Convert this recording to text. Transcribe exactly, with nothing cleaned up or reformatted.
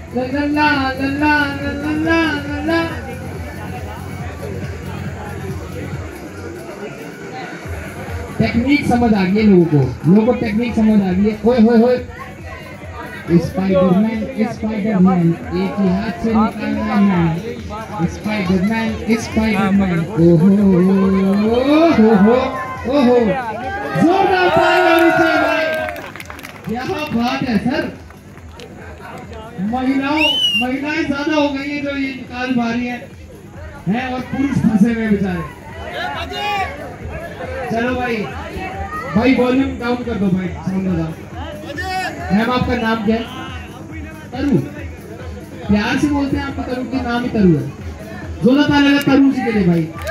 लल्ला लल्ला लल्ला लल्ला। Technique समझ आ गई है लोगों को, लोगों को टेक्निक समझ आ गई है। ओए होए होए, स्पाइडरमैन स्पाइडरमैन एक ही हाथ से निकालना है, स्पाइडरमैन स्पाइडरमैन। ओहो ओहो ओहो, जोरदार तालियां होनी चाहिए भाई, क्या बात है सर। महिलाओं महिलाएं ज्यादा हो गई है जो ये निकाल पा रही है, हैं और पुरुष फंसे हुए बेचारे। चलो भाई भाई वॉल्यूम डाउन कर दो भाई, साउंड डाउन। मैम आपका नाम क्या है? तरु, प्यार से बोलते हैं आपका तरु की नाम ही तरु है। जोरदार तालियां तरु जी के लिए भाई।